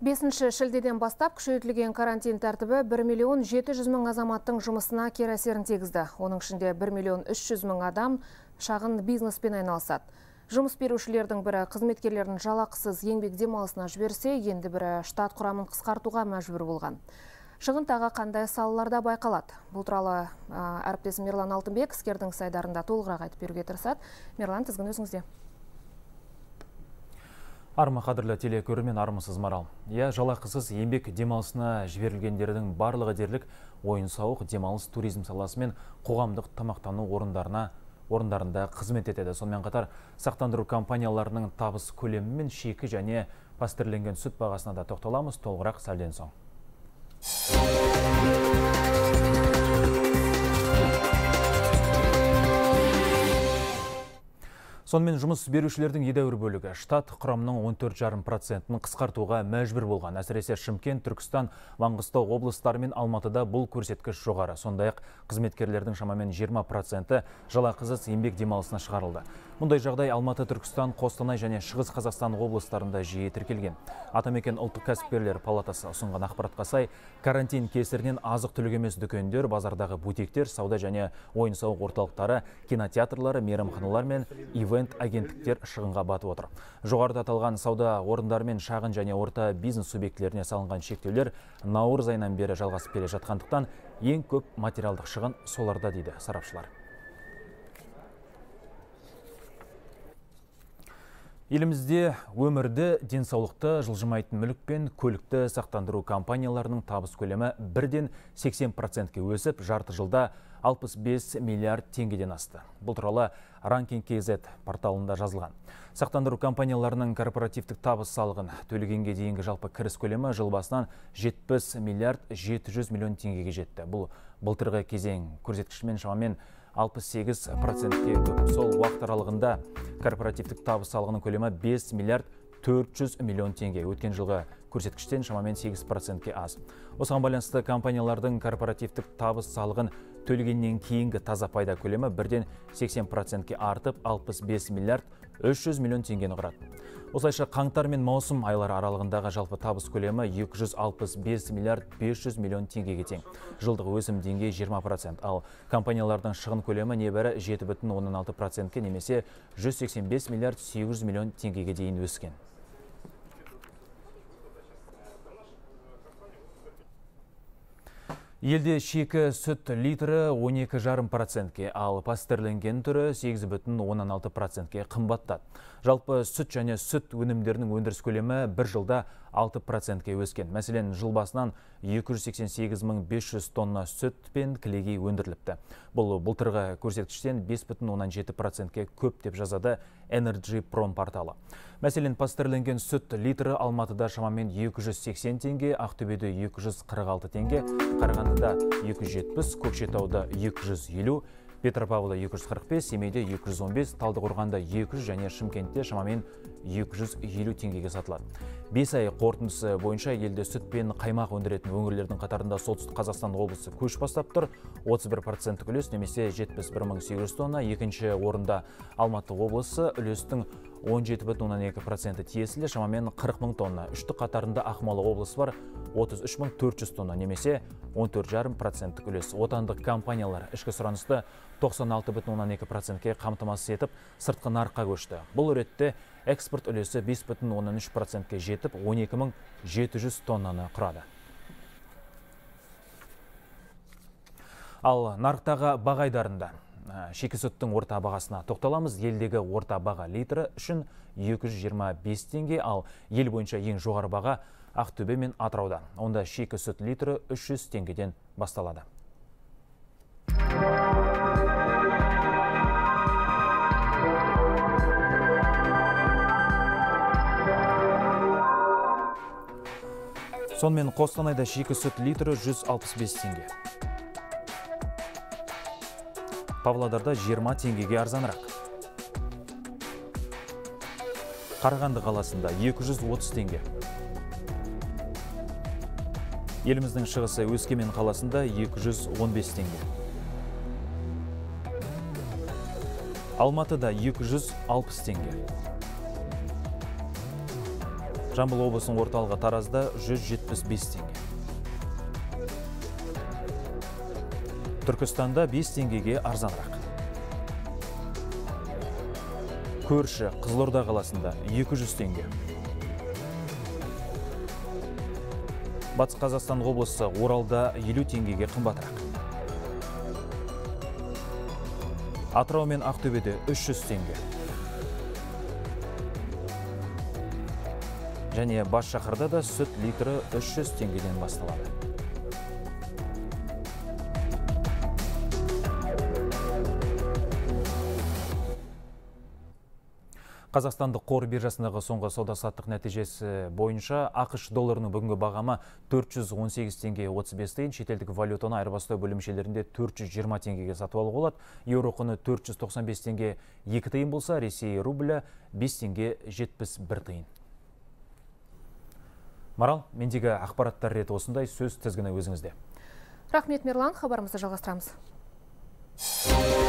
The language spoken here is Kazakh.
5 шілдеден бастап күшейтілген карантин тәртібі 1 миллион 700 мың азаматтың жұмысына кері әсерін тигізді. Оның ішінде 1 миллион 300 мың адам шағын бизнеспен айналысады. Жұмыс берушілердің бірі қызметкерлердің жалақысыз еңбек демалысына жіберсе, енді бірі штат құрамын қысқартуға мәжбүр болған. Шығын тағы қандай салаларда байқалады? Бұл туралы әріптесім Мерлан Алтынбек іскердің сайдарында толығырақ айтып беруге тырысады. Мерлан, тізгін өзіңізде. Армы қадірлі телекөрермен, армысыз Марал. Жалақысыз еңбек демалысына жіберілгендердің барлығы дерлік ойын-сауық, демалыс, туризм саласы мен қоғамдық тамақтану орындарында қызмет етеді. Сонымен қатар сақтандыру компанияларының табыс көлемі мен шикі және пастерленген сүт бағасына да тоқталамыз, толығырақ сәлден соң. Сонымен жұмыс берушілердің едәуір бөлігі штат құрамының 14,5%-ін қысқартуға мәжбүр болған. Әсіресе Шымкент, Түркістан, Маңғыстау облыстары мен Алматыда бұл көрсеткіш жоғары. Сондай-ақ қызметкерлердің шамамен 20%-і жалақысыз еңбек демалысына шығарылды. Мұндай жағдай Алматы, Түркістан, Қостанай және Шығыс Қазақстан облыстарында жиі тіркелген. Атамекен ұлттық кәсіпкерлер палатасы ұсынған ақпаратқа сай, карантин кесірінен азық-түлік емес дүкендер, базардағы бутиктер, сауда және ойын-сауық орталықтары, кинотеатрлары, мейрамханалар мен ивент агенттіктер шығынға батып отыр. Жоғарыда аталған сауда орындары мен шағын және орта бизнес субъектілеріне салынған шектеулер наурыз айынан бері жалғасып келе жатқандықтан ең көп материалдық шығын соларда дейді сарапшылар. Елімізде өмірді, денсаулықты, жылжымайтын мүлік пен көлікті сақтандыру компанияларының табыс көлемі бірден 80%-ке өсіп, жарты жылда 65 миллиард теңгеден асты. Бұл туралы Ranking.kz порталында жазылған. Сақтандыру компанияларының корпоративтік табыс салығын төлегенге дейінгі жалпы кіріс көлемі жыл басынан 70 миллиард 700 миллион теңгеге жетті. Бұл былтырғы кезең көрсеткішімен шамамен 68%-ке көп. Сол уақыт аралығында корпоративтік табыс салығының көлемі 5 миллиард 400 миллион теңге. Өткен жылғы көрсеткіштен шамамен 8%-ке аз. Осыған байланысты компаниялардың корпоративтік табыс салығын төлегеннен кейінгі таза пайда көлемі бірден 80%-ке артып 65 миллиард 300 миллион теңгені құрады. Осылайша қаңтар мен маусым айлары аралығындағы жалпы табыс көлемі 265 миллиард 500 миллион теңгеге тең. Жылдық өсім деңгейі 20%, ал компаниялардың шығын көлемі небәрі 7,16%-ке немесе 185 миллиард 800 миллион теңгеге дейін өскен. Елде шикі сүт литрі 12,5%-ке, ал пастерленген түрі 8,16%-ке қымбаттады. Жалпы сүт және сүт өнімдерінің өндіріс көлемі бір жылда 6%-ке өскен. Мәселен, жыл басынан 288.500 тонна сүт пен кілегей өндіріліпті. Бұл былтырғы көрсеткіштен 5,17%-ке көп деп жазады Energy Prom порталы. Мәселен, пастерленген сүт литрі Алматыда шамамен 280 теңге, Ақтөбеде 246 теңге, Қарағандыда 270, Көкшетауда 250, Петропавлда 245, Семейде 215, Талдықорғанда 200 және Шымкентте шамамен 250 теңгеге сатылады. 5 ай қорытындысы бойынша елде сүт пен қаймақ өндіретін өңірлердің қатарында Солтүстік Қазақстан облысы көш бастап тұр. 31% үлес немесе 71.800 тонна. Екінші орында Алматы облысы үлестің 17,2% тиесілі шамамен 40 мың тонна. Үшті қатарында Ақмола облысы бар 33.400 тонна немесе 14,5% үлес. Отандық компаниялар ішкі сұранысты 96,2%-ке қамтамасыз етіп, сыртқы нарыққа көшті. Бұл ретте экспорт үлесі 5,13%-ке жетіп, 12.700 тоннаны құрады. Ал нарықтағы бағайдарында шикі сүттің орта бағасына тоқталамыз. Елдегі орта баға литрі үшін 225 теңге, ал ел бойынша ең жоғары баға Ақтөбе мен Атырауда. Онда шикі сүт литрі 300 теңгеден басталады. Сонымен Қостанайда шикі сүт литрі 165 теңге. Павлодарда 20 теңгеге арзанырақ. Қарағанды қаласында 230 теңге. Еліміздің шығысы Өскемен қаласында 215 теңге. Алматыда 260 теңге. Жамбыл облысының орталығы Таразда 175 теңге. Түркістанда 5 теңгеге арзанырақ. Көрші Қызылорда қаласында 200 теңге. Батыс Қазақстан облысы Оралда 50 теңгеге қымбатырақ. Атырау мен Ақтөбеде 300 теңге. Және бас шаһарда да сүт литрі 300 теңгеден басталады. Қазақстандық қор биржасындағы соңғы сауда-саттық нәтижесі бойынша ақш долларының бүгінгі бағамы 418 теңге 35 тиын, шетелдік валютаны айырбастау бөлімшелерінде 420 теңгеге сатып алуға болады. Еуро құны 495 теңге 2 тиын болса, Ресей рублі 5 теңге 71 тиын. Марал, мендегі ақпараттар реті осындай, сөз тізгіні өзіңізде. Рахмет, Мерлан, хабарымызды жалғастырамыз.